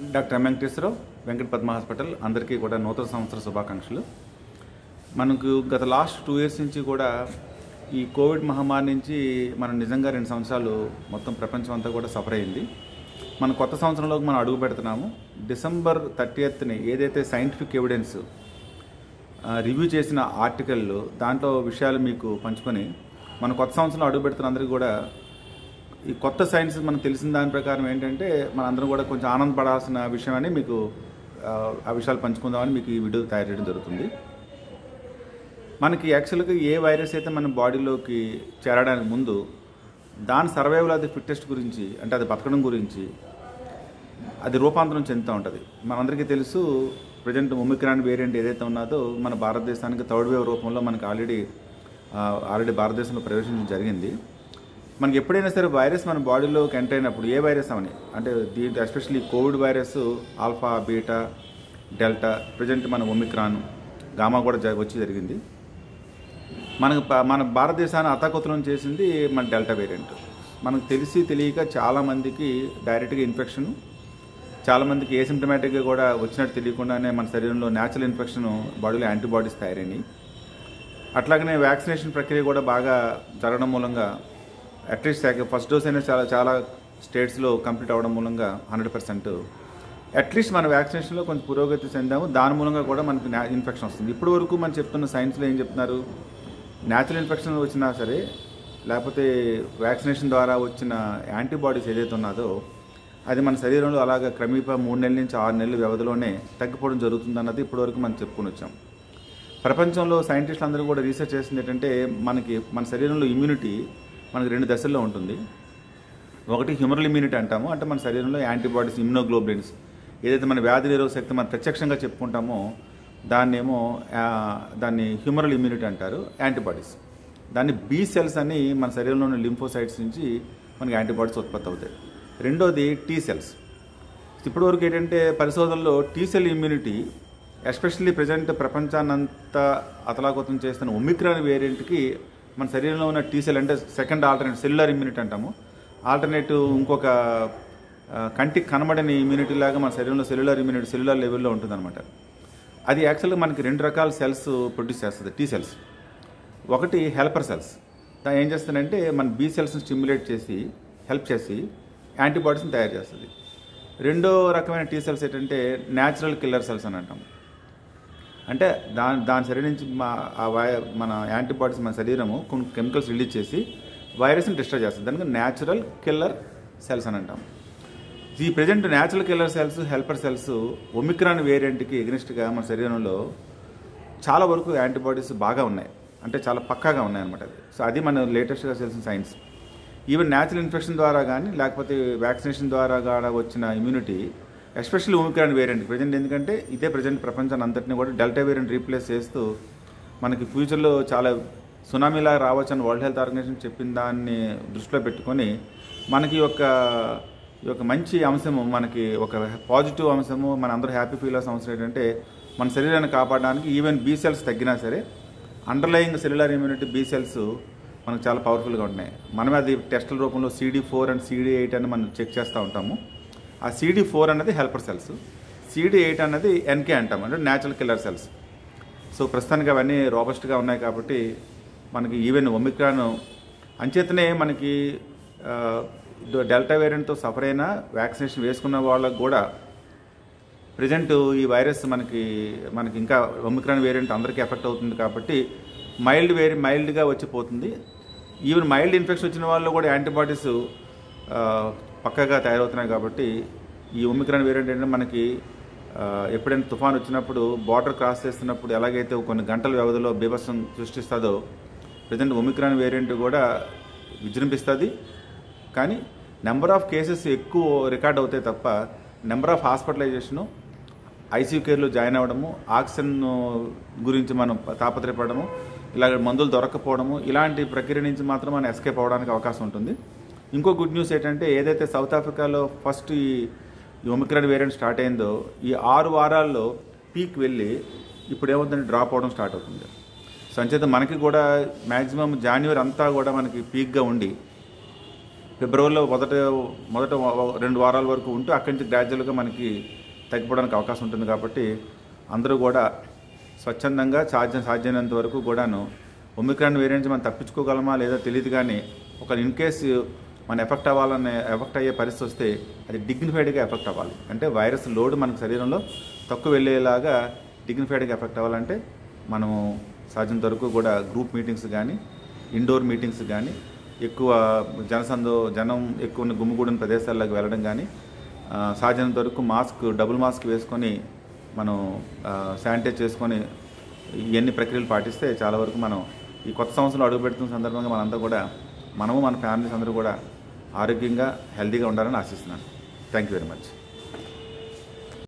Doctor M Venkateswara Rao, Venkata Padma hospital. అందరికీ కూడా నూతన సంవత్సర శుభాకాంక్షలు. మనకు గత లాస్ట్ 2 years నుంచి కూడా ఈ కోవిడ్ మహమ్మారి నుంచి మనం నిజంగా 2 సంవత్సరాలు మొత్తం ప్రపంచం అంతా కూడా సఫర్ అయింది. మన కొత్త సంవత్సరంలోకి మనం అడుగు పెడుతున్నాము. December 30th ఏదైతే సైంటిఫిక్ ఎవిడెన్స్ రివ్యూ చేసిన ఆర్టికల్ దాంట్లో విషయాలు మీకు పంచుకొని మన కొత్త సంవత్సరంలో అడుగు పెడుతున్న అందరికీ కూడా ఈ కొత్త సైన్స్ మనకు తెలిసిన దాని ప్రకారం ఏంటంటే మనందరం కూడా కొంచెం ఆనందపడాల్సిన విషయం అని మీకు ఆ విషయాలు పంచుకుందామని మీకు ఈ వీడియో తయారు చేయడం జరుగుతుంది. మనకి యాక్చువల్గా ఏ వైరస్ అయితే మన బాడీలోకి చేరడానికి ముందు దాని సర్వైవల్ ఆఫ్ ది ఫిట్టెస్ట్ గురించి, అంటే అది బతకడం గురించి అది రూపాంతరం చెందుతూ ఉంటుంది. మనందరికీ తెలుసు, ప్రజెంట్ ఒమిక్రాన్ వేరియంట్ ఏదైతే ఉన్నదో మన భారతదేశానికి థర్డ్ వేవ్ రూపంలో మనకి ఆల్రెడీ భారతదేశంలో ప్రవేశించడం జరిగింది. మనకి ఎప్పుడైనా సరే వైరస్ మన బాడీలోకి ఎంటర్ అయినప్పుడు ఏ వైరస్ అవని, అంటే దీంట్లో especially covid virus alpha, beta, delta, present మన ఒమిక్రాన్, గామా కూడా జరిగింది. మన భారతదేశాన్ని అతకుతలం చేసింది మన డెల్టా వేరియంట్. మనకు తెలిసి తెలియక చాలామందికి డైరెక్ట్గా ఇన్ఫెక్షన్, చాలామందికి ఏసిమ్టమాటిక్గా కూడా వచ్చినట్టు తెలియకుండానే మన శరీరంలో న్యాచురల్ ఇన్ఫెక్షన్ బాడీలో యాంటీబాడీస్ తయారైనాయి. అట్లాగనే వ్యాక్సినేషన్ ప్రక్రియ కూడా బాగా జరగడం మూలంగా అట్లీస్ట్ ఫస్ట్ డోస్ అయినా చాలా స్టేట్స్లో కంప్లీట్ అవ్వడం మూలంగా 100% అట్లీస్ట్ మన వ్యాక్సినేషన్లో కొంచెం పురోగతి చెందాము. దాని మూలంగా కూడా మనకి ఇన్ఫెక్షన్ వస్తుంది. ఇప్పటి వరకు మనం చెప్తున్న సైన్స్లో ఏం చెప్తున్నారు, న్యాచురల్ ఇన్ఫెక్షన్ వచ్చినా సరే లేకపోతే వ్యాక్సినేషన్ ద్వారా వచ్చిన యాంటీబాడీస్ ఏదైతే ఉన్నదో అది మన శరీరంలో అలాగ క్రమేపా 3 నెలల నుంచి 6 నెలల వ్యవధిలోనే తగ్గిపోవడం జరుగుతుందన్నది ఇప్పటివరకు మనం చెప్పుకొని వచ్చాం. ప్రపంచంలో సైంటిస్టులు అందరూ కూడా రీసెర్చ్ చేసింది ఏంటంటే మన శరీరంలో ఇమ్యూనిటీ మనకి 2 దశల్లో ఉంటుంది. ఒకటి హ్యూమరల్ ఇమ్యూనిటీ అంటాము, అంటే మన శరీరంలో యాంటీబాడీస్, ఇమ్యునోగ్లోబులిన్స్ ఏదైతే మన వ్యాధి నిరోధక శక్తి మనం ప్రత్యక్షంగా చెప్పుకుంటామో దాన్ని హ్యూమరల్ ఇమ్యూనిటీ అంటారు, యాంటీబాడీస్. దాన్ని బి సెల్స్ అని మన శరీరంలోని లింఫోసైట్స్ నుంచి మనకి యాంటీబాడీస్ ఉత్పత్తి అవుతాయి. రెండోది టీ సెల్స్. ఇప్పటివరకు ఏంటంటే పరిశోధనలో T cell immunity especially present ప్రపంచాన్నంతా అతలాకుతం చేస్తున్న ఒమిక్రాన్ వేరియంట్కి మన శరీరంలో ఉన్న టీ సెల్, అంటే సెకండ్ ఆల్టర్నేట్ సెల్యులర్ ఇమ్యూనిటీ అంటాము, ఆల్టర్నేటివ్ ఇంకొక కంటికి కనబడని ఇమ్యూనిటీ లాగా మన శరీరంలో సెల్యులర్ ఇమ్యూనిటీ సెల్యులర్ లెవెల్లో ఉంటుందన్నమాట. అది యాక్చువల్గా మనకి 2 రకాల సెల్స్ ప్రొడ్యూస్ చేస్తుంది టీ సెల్స్. ఒకటి హెల్పర్ సెల్స్. దాన్ని ఏం చేస్తుందంటే మన బీ సెల్స్ని స్టిమ్యులేట్ చేసి హెల్ప్ చేసి యాంటీబాడీస్ని తయారు చేస్తుంది. రెండో రకమైన టీ సెల్స్ ఏంటంటే న్యాచురల్ కిల్లర్ సెల్స్ అని అంటాము. అంటే దాని శరీరం నుంచి మన యాంటీబాడీస్ మన శరీరము కొన్ని కెమికల్స్ రిలీజ్ చేసి వైరస్ని డిస్ట్రాయ్ చేస్తుంది. దానికి న్యాచురల్ కిల్లర్ సెల్స్ అని అంటాము. ఈ present natural killer cells, helper cells omicron వేరియంట్కి ఎగ్నెస్ట్గా మన శరీరంలో చాలా వరకు యాంటీబాడీస్ బాగా ఉన్నాయి, అంటే చాలా పక్కాగా ఉన్నాయన్నమాట. సో అది మన లేటెస్ట్గా తెలిసిన సైన్స్. ఈవెన్ న్యాచురల్ ఇన్ఫెక్షన్ ద్వారా కానీ లేకపోతే వ్యాక్సినేషన్ ద్వారా కూడా వచ్చిన immunity especially omicron variant present, ఎందుకంటే ఇదే ప్రజెంట్ ప్రపంచాన్ని అంతటినీ కూడా డెల్టా వేరియంట్ రీప్లేస్ చేస్తూ మనకి ఫ్యూచర్లో చాలా సునామీలా రావచ్చని వరల్డ్ హెల్త్ ఆర్గనైజేషన్ చెప్పిన దాన్ని దృష్టిలో పెట్టుకొని మనకి ఈ యొక్క మంచి అంశము, మనకి ఒక పాజిటివ్ అంశము, మన అందరూ హ్యాపీ ఫీల్ అవ్వాల్సిన అవసరం ఏంటంటే మన శరీరాన్ని కాపాడడానికి ఈవెన్ బీ సెల్స్ తగ్గినా సరే underlying cellular immunity B cells మనకు చాలా పవర్ఫుల్గా ఉన్నాయి. మనమే అది టెస్టుల రూపంలో CD4 అండ్ CD8 అని మనం చెక్ చేస్తూ ఉంటాము. ఆ CD4 అన్నది హెల్పర్ సెల్స్, CD8 అన్నది NK అంటాము, అంటే న్యాచురల్ కిల్లర్ సెల్స్. సో ప్రస్తుతానికి అవన్నీ రోబస్ట్గా ఉన్నాయి కాబట్టి మనకి ఈవెన్ ఒమిక్రాన్ అంచేతనే మనకి డెల్టా వేరియంట్తో సఫర్ అయిన వ్యాక్సినేషన్ వేసుకున్న వాళ్ళకు కూడా ప్రజెంట్ ఈ వైరస్ మనకి ఇంకా ఒమిక్రాన్ వేరియంట్ అందరికీ ఎఫెక్ట్ అవుతుంది కాబట్టి మైల్డ్గా వచ్చిపోతుంది. ఈవెన్ మైల్డ్ ఇన్ఫెక్షన్ వచ్చిన వాళ్ళు కూడా యాంటీబాడీస్ పక్కగా తయారవుతున్నాయి కాబట్టి ఈ ఒమిక్రాన్ వేరియంట్ ఏంటంటే మనకి ఎప్పుడైనా తుఫాన్ వచ్చినప్పుడు బార్డర్ క్రాస్ చేస్తున్నప్పుడు ఎలాగైతే కొన్ని గంటల వ్యవధిలో బీభత్సం సృష్టిస్తుందో ప్రజెంట్ ఒమిక్రాన్ వేరియంట్ కూడా విజృంభిస్తుంది. కానీ నెంబర్ ఆఫ్ కేసెస్ ఎక్కువ రికార్డ్ అవుతాయి తప్ప నెంబర్ ఆఫ్ హాస్పిటలైజేషను, ఐసీయూ కేర్లో జాయిన్ అవ్వడము, ఆక్సిజన్ గురించి మనం తాపత్రయపడము, ఇలాగ మందులు దొరకపోవడము, ఇలాంటి ప్రక్రియ నుంచి మాత్రం మనం ఎస్కేప్ అవ్వడానికి అవకాశం ఉంటుంది. ఇంకో గుడ్ న్యూస్ ఏంటంటే ఏదైతే సౌత్ ఆఫ్రికాలో ఫస్ట్ ఈ ఒమిక్రాన్ వేరియంట్ స్టార్ట్ అయిందో ఈ 6 వారాల్లో పీక్ వెళ్ళి ఇప్పుడు ఏమవుతుందంటే డ్రాప్ అవ్వడం స్టార్ట్ అవుతుంది. సో అంచేత మనకి కూడా మ్యాక్సిమం జాన్యువరి అంతా కూడా మనకి పీక్గా ఉండి ఫిబ్రవరిలో మొదట 2 వారాల వరకు ఉంటూ అక్కడి నుంచి గ్రాడ్యువల్గా మనకి తగ్గిపోవడానికి అవకాశం ఉంటుంది. కాబట్టి అందరూ కూడా స్వచ్ఛందంగా సాధ్యమైనంత వరకు కూడాను ఒమిక్రాన్ వేరియంట్ మనం తప్పించుకోగలమా లేదా తెలియదు, కానీ ఒక ఇన్ కేసు మనం ఎఫెక్ట్ అయ్యే పరిస్థితి వస్తే అది డిగ్నిఫైడ్గా ఎఫెక్ట్ అవ్వాలి. అంటే వైరస్ లోడ్ మనకు శరీరంలో తక్కువ వెళ్ళేలాగా డిగ్నిఫైడ్గా ఎఫెక్ట్ అవ్వాలంటే మనము సాధ్యమైనంత వరకు కూడా గ్రూప్ మీటింగ్స్ కానీ ఇండోర్ మీటింగ్స్ కానీ ఎక్కువ జనం ఎక్కువ ఉన్న గుమ్మిగూడిన ప్రదేశాల్లోకి వెళ్ళడం కానీ సాధ్యమైనంత వరకు డబుల్ మాస్క్ వేసుకొని మనం శానిటైజ్ చేసుకొని ఇవన్నీ ప్రక్రియలు పాటిస్తే చాలా వరకు మనం ఈ కొత్త సంవత్సరంలో అడుగుపెడుతున్న సందర్భంగా మనంతా కూడా మనము మన ఫ్యామిలీస్ అందరూ కూడా ఆరోగ్యంగా హెల్తీగా ఉండాలని ఆశిస్తున్నాను. Thank you very much.